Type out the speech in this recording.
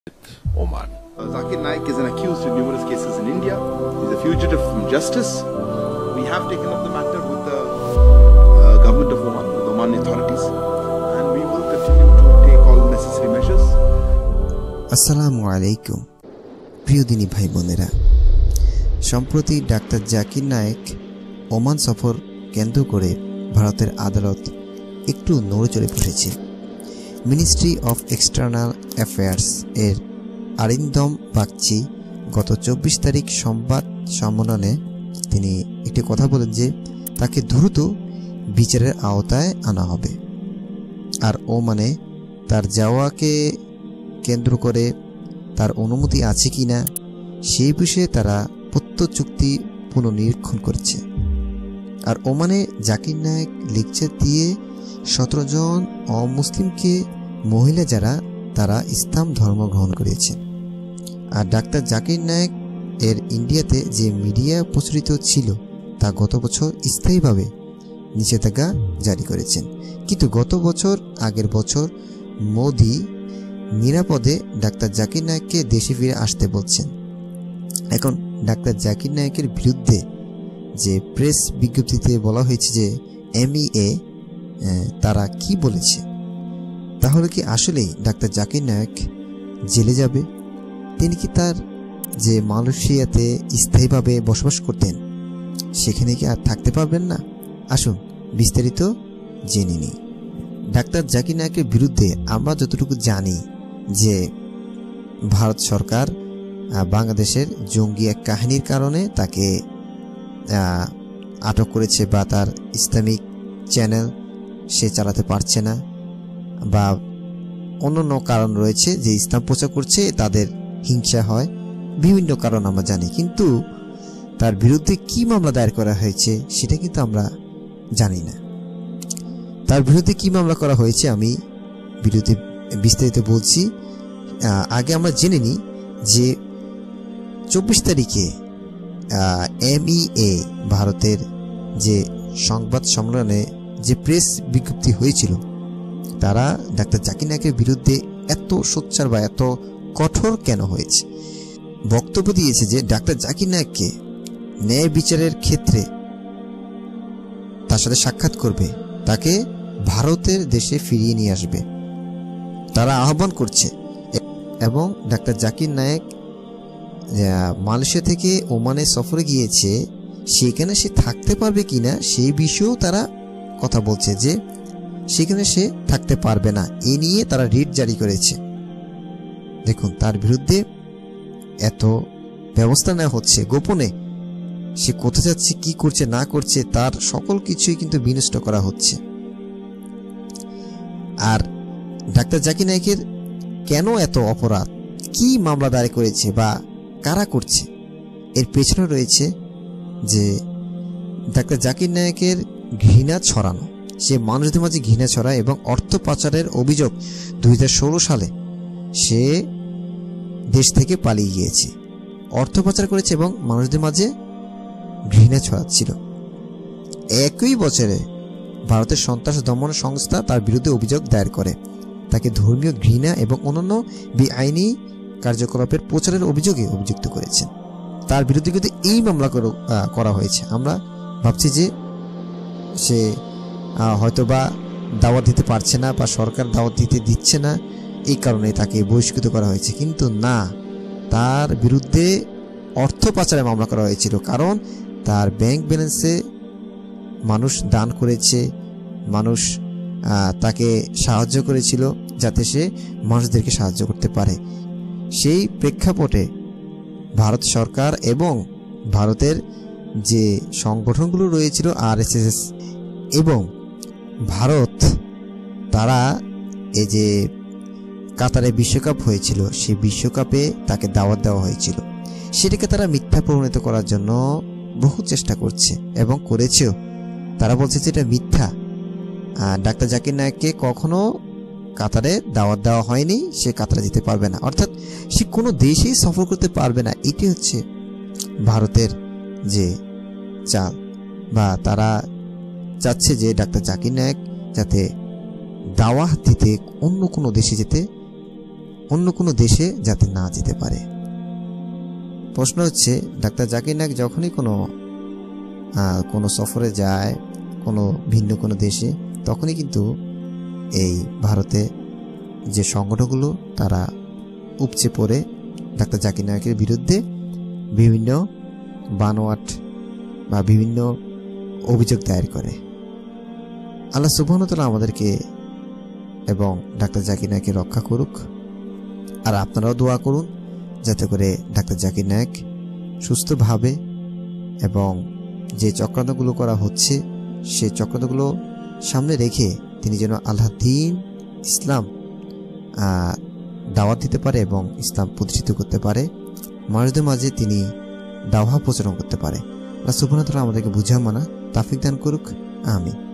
Oman. Zakir Naik is an accused in numerous cases in India. He's a fugitive from justice. We have taken up the matter with the government of Oman, with the Oman authorities, and we will continue to take all necessary measures. আসসালামু আলাইকুম প্রিয় দিনী ভাই বোনেরা, সম্প্রতি doctor Zakir Naik Oman সফর কেন্দ্র করে ভারতের আদালত একটু নড়েচড়ে বসেছে। মিনিস্ট্রি অফ এক্সটার্নাল অ্যাফেয়ার্স এর আরিন্দম বাগচি গত 24 তারিখ সংবাদ সম্মেলনে তিনি একটি কথা বলেন যে তাকে দ্রুত বিচারের আওতায় আনা হবে। আর ওমানে তার যাওয়াকে কেন্দ্র করে তার অনুমতি আছে কিনা সেই বিষয়ে তারা প্রত্যচুক্তি পুনর্নিরীক্ষণ করেছে। আর ওমানে জাকির নায়েক লেকচার দিয়ে 17 জন অমুসলিমকে মহিলা যারা তারা ইসলাম ধর্ম গ্রহণ করেছে। আর ডাক্তার জাকির নায়েক এর ইন্ডিয়াতে যে মিডিয়া প্রচলিত ছিল তা গত বছর স্থায়ীভাবে নিষেধাজ্ঞা জারি করেছেন। কিন্তু গত বছর আগের বছর মোদি নিরাপদে ডাক্তার জাকির নায়েককে দেশে ফিরে আসতে বলছেন। এখন ডাক্তার জাকির নায়েকের বিরুদ্ধে যে প্রেস বিজ্ঞপ্তিতে বলা হয়েছে যে MEA তারা কি বলেছে, তাহলে কি আসলেই ডাক্তার জাকির নায়েক জেলে যাবে? তিনি কি তার যে মালয়েশিয়াতে স্থায়ীভাবে বসবাস করতেন সেখানে কি আর থাকতে পারবেন না? আসুন বিস্তারিত জেনে নিই। ডাক্তার জাকির নায়েকের বিরুদ্ধে আমরা যতটুকু জানি যে ভারত সরকার বাংলাদেশের জঙ্গি এক কাহিনীর কারণে তাকে আটক করেছে, বা তার ইসলামিক চ্যানেল সে চালাতে পারছে না, বা অন্যান্য কারণ রয়েছে যে ইসলাম প্রচার করছে তাদের হিংসা হয়, বিভিন্ন কারণ আমরা জানি। কিন্তু তার বিরুদ্ধে কি মামলা দায়ের করা হয়েছে সেটা কিন্তু আমরা জানি না। তার বিরুদ্ধে কি মামলা করা হয়েছে আমি ভিডিওতে বিস্তারিত বলছি। আগে আমরা জেনে নিই যে 24 তারিখে MEA ভারতের যে সংবাদ সম্মেলনে যে প্রেস বিজ্ঞপ্তি হয়েছিল তারা ডাক্তার জাকির নায়েকের বিরুদ্ধে এত সোচ্চার বা এত কঠোর কেন হয়েছে। বক্তব্য দিয়েছে যে ডাক্তার জাকির নায়েককে ন্যায় বিচারের ক্ষেত্রে তার সাথে সাক্ষাৎ করবে, তাকে ভারতের দেশে ফিরিয়ে নিয়ে আসবে, তারা আহ্বান করছে। এবং ডাক্তার জাকির নায়েক মালয়েশিয়া থেকে ওমানে সফরে গিয়েছে, সেখানে সে থাকতে পারবে কিনা সেই বিষয়েও তারা কথা বলছে যে সেখানে সে থাকতে পারবে না। এ নিয়ে তারা রিট জারি করেছে। দেখুন, তার বিরুদ্ধে এত ব্যবস্থা নেওয়া হচ্ছে গোপনে, সে কোথায় যাচ্ছে, কি করছে না করছে তার সকল কিছুই কিন্তু বিনষ্ট করা হচ্ছে। আর ডাক্তার জাকির নায়েকের কেন এত অপরাধ, কি মামলা দায়ের করেছে বা কারা করছে, এর পেছনে রয়েছে যে ডাক্তার জাকির নায়েকের ঘৃণা ছড়ানো। সে মানুষদের মাঝে ঘৃণা ছড়ায় এবং অর্থ পাচারের অভিযোগ 2016 সালে সে দেশ থেকে পালিয়ে গিয়েছে, অর্থ পাচার করেছে এবং মানুষদের মাঝে ঘৃণা ছড়াচ্ছিল। একই বছরে ভারতের সন্ত্রাস দমন সংস্থা তার বিরুদ্ধে অভিযোগ দায়ের করে, তাকে ধর্মীয় ঘৃণা এবং অন্যান্য বেআইনি কার্যকলাপের প্রচারের অভিযোগে অভিযুক্ত করেছেন। তার বিরুদ্ধে কিন্তু এই মামলা করা হয়েছে। আমরা ভাবছি যে সে হয়তোবা দাওয়াত দিতে পারছে না বা সরকার দাওয়াত দিচ্ছে না, এই কারণে তাকে বহিষ্কৃত করা হয়েছে। কিন্তু না, তার বিরুদ্ধে অর্থ পাচারের মামলা করা হয়েছিল, কারণ তার ব্যাংক ব্যালেন্সে মানুষ দান করেছে, মানুষ তাকে সাহায্য করেছিল যাতে সে মানুষদেরকে সাহায্য করতে পারে। সেই প্রেক্ষাপটে ভারত সরকার এবং ভারতের যে সংগঠনগুলো রয়েছিল RSS এবং ভারত, তারা এই যে কাতারে বিশ্বকাপ হয়েছিল সেই বিশ্বকাপে তাকে দাওয়াত দেওয়া হয়েছিল, সেটাকে তারা মিথ্যা প্রমাণিত করার জন্য বহু চেষ্টা করছে এবং করেছেও। তারা বলছে যে এটা মিথ্যা, ডাক্তার জাকির নায়েককে কখনো কাতারে দাওয়াত দেওয়া হয়নি, সে কাতারে যেতে পারবে না, অর্থাৎ সে কোনো দেশেই সফর করতে পারবে না। এটি হচ্ছে ভারতের যে চাল, বা তারা চাচ্ছে যে ডাক্তার জাকির নায়েক যাতে দাওয়াত দিতে অন্য কোনো দেশে যেতে অন্য কোনো দেশে যাতে না যেতে পারে। প্রশ্ন হচ্ছে, ডাক্তার জাকির নায়েক যখনই কোনো সফরে যায় ভিন্ন কোনো দেশে, তখনই কিন্তু এই ভারতে যে সংগঠনগুলো তারা উপচে পড়ে ডাক্তার জাকির নায়েকের বিরুদ্ধে বিভিন্ন বানোয়াট বা বিভিন্ন অভিযোগ দায়ের করে। আল্লাহ সুবহানাহু ওয়া তাআলা আমাদেরকে এবং ডাক্তার জাকির নায়েককে রক্ষা করুক। আর আপনারাও দোয়া করুন যাতে করে ডাক্তার জাকির নায়েক সুস্থভাবে এবং যে চক্রান্তগুলো করা হচ্ছে সেই চক্রান্তগুলো সামনে রেখে তিনি যেন আল্লাহর দ্বীন ইসলাম দাওয়াত দিতে পারে এবং ইসলাম প্রতিষ্ঠিত করতে পারে, মানুষদের মাঝে তিনি দাওয়া প্রচারণ করতে পারে। আল্লাহ সুবহানাহু ওয়া তাআলা আমাদেরকে বুঝা মানা তৌফিক দান করুক। আমিন।